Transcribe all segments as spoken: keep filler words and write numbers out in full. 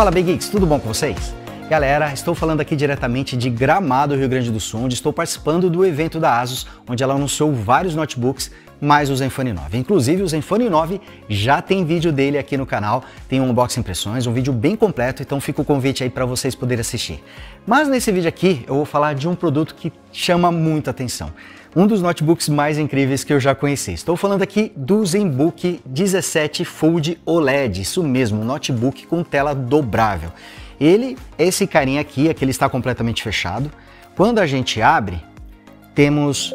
Fala Big Geeks, tudo bom com vocês? Galera, estou falando aqui diretamente de Gramado, Rio Grande do Sul, onde estou participando do evento da ASUS, onde ela anunciou vários notebooks, mais o Zenfone nove. Inclusive o Zenfone nove já tem vídeo dele aqui no canal, tem um unboxing impressões, um vídeo bem completo, então fica o convite aí para vocês poderem assistir. Mas nesse vídeo aqui eu vou falar de um produto que chama muita atenção. Um dos notebooks mais incríveis que eu já conheci. Estou falando aqui do ZenBook dezessete Fold O L E D, isso mesmo, um notebook com tela dobrável. Ele, esse carinha aqui, aqui ele está completamente fechado. Quando a gente abre, temos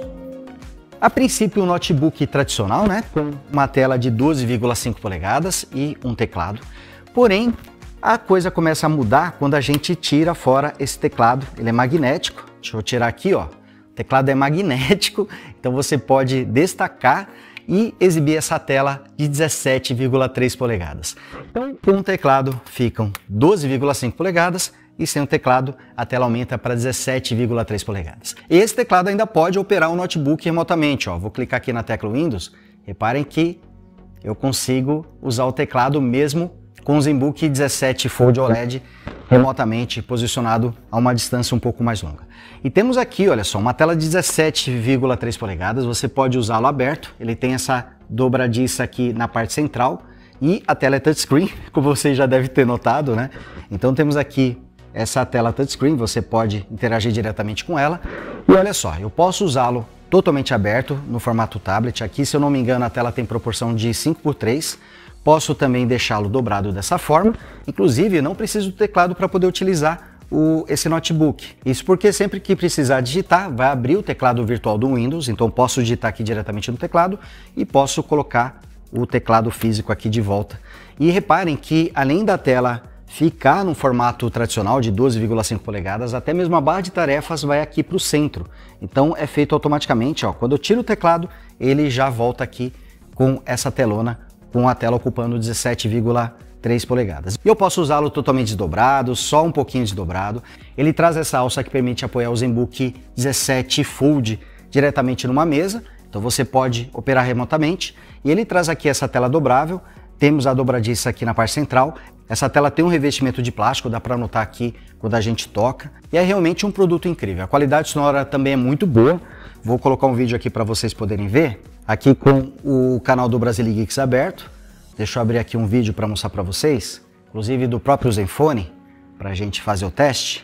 a princípio um notebook tradicional, né, com uma tela de doze vírgula cinco polegadas e um teclado. Porém, a coisa começa a mudar quando a gente tira fora esse teclado. Ele é magnético. Deixa eu tirar aqui, ó. O teclado é magnético, então você pode destacar e exibir essa tela de dezessete vírgula três polegadas. Então, com o teclado ficam doze vírgula cinco polegadas e sem o teclado a tela aumenta para dezessete vírgula três polegadas. Esse teclado ainda pode operar o notebook remotamente, ó. Vou clicar aqui na tecla Windows, reparem que eu consigo usar o teclado mesmo com o ZenBook dezessete Fold O L E D remotamente posicionado a uma distância um pouco mais longa. E temos aqui, olha só, uma tela de dezessete vírgula três polegadas, você pode usá-lo aberto, ele tem essa dobradiça aqui na parte central e a tela é touchscreen, como você já deve ter notado, né? Então temos aqui essa tela touchscreen, você pode interagir diretamente com ela. E olha só, eu posso usá-lo totalmente aberto no formato tablet, aqui se eu não me engano a tela tem proporção de cinco por três. Posso também deixá-lo dobrado dessa forma, inclusive não preciso do teclado para poder utilizar o, esse notebook. Isso porque sempre que precisar digitar, vai abrir o teclado virtual do Windows, então posso digitar aqui diretamente no teclado e posso colocar o teclado físico aqui de volta. E reparem que além da tela ficar no formato tradicional de doze vírgula cinco polegadas, até mesmo a barra de tarefas vai aqui para o centro. Então é feito automaticamente, ó. Quando eu tiro o teclado, ele já volta aqui com essa telona, com a tela ocupando dezessete vírgula três polegadas. E eu posso usá-lo totalmente desdobrado, só um pouquinho desdobrado. Ele traz essa alça que permite apoiar o ZenBook dezessete Fold diretamente numa mesa, então você pode operar remotamente. E ele traz aqui essa tela dobrável, temos a dobradiça aqui na parte central. Essa tela tem um revestimento de plástico, dá para notar aqui quando a gente toca. E é realmente um produto incrível. A qualidade sonora também é muito boa. Vou colocar um vídeo aqui para vocês poderem ver. Aqui com o canal do Brasile Geeks aberto. Deixa eu abrir aqui um vídeo para mostrar para vocês, inclusive do próprio Zenfone, para a gente fazer o teste.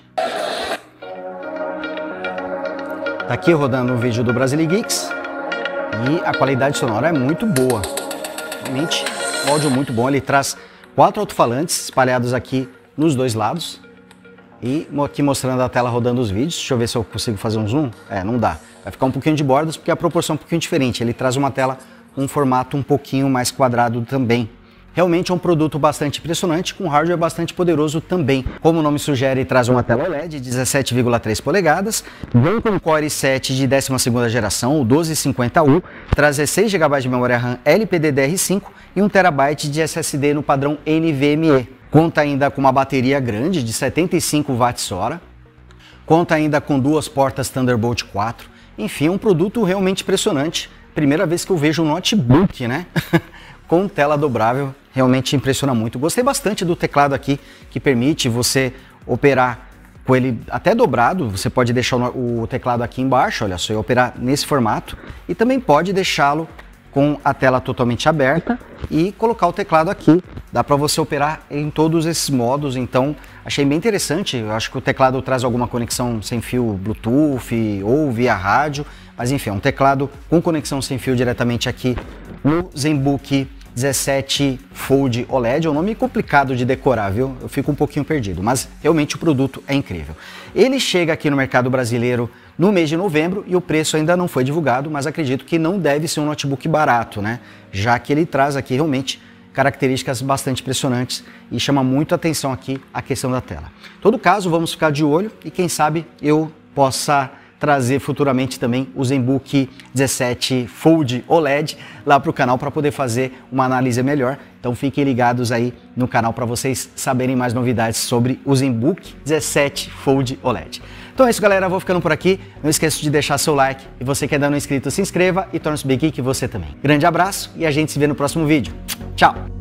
Tá aqui rodando um vídeo do Brasile Geeks e a qualidade sonora é muito boa. Realmente, um áudio muito bom. Ele traz quatro alto-falantes espalhados aqui nos dois lados e aqui mostrando a tela rodando os vídeos. Deixa eu ver se eu consigo fazer um zoom. É, não dá. Vai ficar um pouquinho de bordas porque a proporção é um pouquinho diferente. Ele traz uma tela com um formato um pouquinho mais quadrado também. Realmente é um produto bastante impressionante, com hardware bastante poderoso também. Como o nome sugere, traz uma tela O L E D de dezessete vírgula três polegadas, vem com Core i sete de décima segunda geração, o doze cinquenta U, traz dezesseis gigabytes de memória RAM L P D D R cinco e um terabyte de S S D no padrão N V M e. Conta ainda com uma bateria grande de setenta e cinco watts-hora, conta ainda com duas portas Thunderbolt quatro. Enfim, é um produto realmente impressionante. Primeira vez que eu vejo um notebook, né? Com tela dobrável, realmente impressiona muito. Gostei bastante do teclado aqui, que permite você operar com ele até dobrado. Você pode deixar o teclado aqui embaixo, olha só, e operar nesse formato. E também pode deixá-lo com a tela totalmente aberta e colocar o teclado aqui. Dá para você operar em todos esses modos, então achei bem interessante. Eu acho que o teclado traz alguma conexão sem fio Bluetooth ou via rádio, mas enfim, é um teclado com conexão sem fio diretamente aqui no ZenBook dezessete Fold O L E D. É um nome complicado de decorar, viu? Eu fico um pouquinho perdido, mas realmente o produto é incrível. Ele chega aqui no mercado brasileiro no mês de novembro e o preço ainda não foi divulgado, mas acredito que não deve ser um notebook barato, né? Já que ele traz aqui realmente características bastante impressionantes e chama muito a atenção aqui a questão da tela. Em todo caso, vamos ficar de olho e quem sabe eu possa trazer futuramente também o ZenBook dezessete Fold O L E D lá para o canal para poder fazer uma análise melhor. Então fiquem ligados aí no canal para vocês saberem mais novidades sobre o ZenBook dezessete Fold O L E D. Então é isso, galera, eu vou ficando por aqui. Não esqueça de deixar seu like e você que ainda não é inscrito, se inscreva e torne-se Big Geek você também. Grande abraço e a gente se vê no próximo vídeo. Tchau!